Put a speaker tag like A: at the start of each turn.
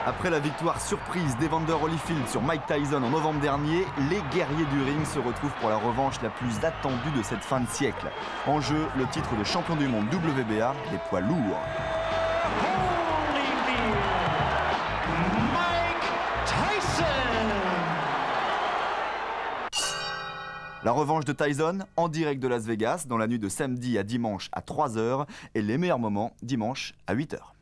A: Après la victoire surprise d'Evander Holyfield sur Mike Tyson en novembre dernier, les guerriers du ring se retrouvent pour la revanche la plus attendue de cette fin de siècle. En jeu, le titre de champion du monde WBA des poids lourds. La revanche de Tyson en direct de Las Vegas dans la nuit de samedi à dimanche à 3h et les meilleurs moments dimanche à 8h.